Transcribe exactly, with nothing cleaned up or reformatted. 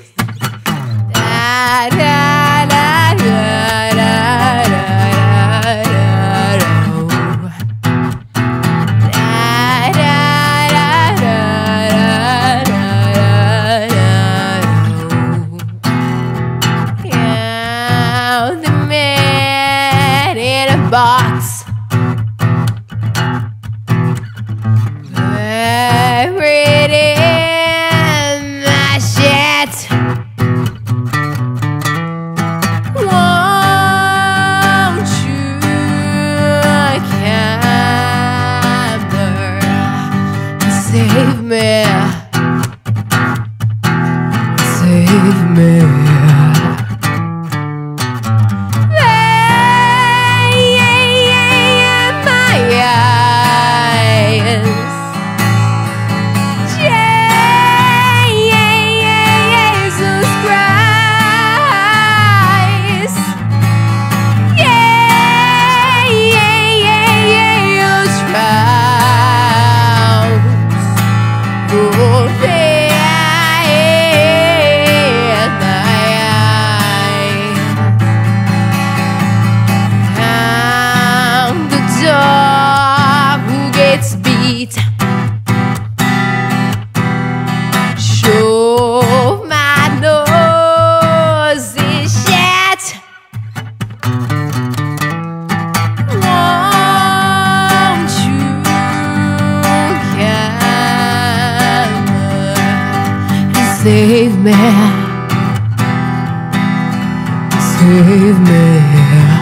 Da, da, da, da, da, da, da, da. Da, da, da, da, da, da, da. Count the man in a box. Buried in my shit. Won't you come save me? Save me. Save me, save me.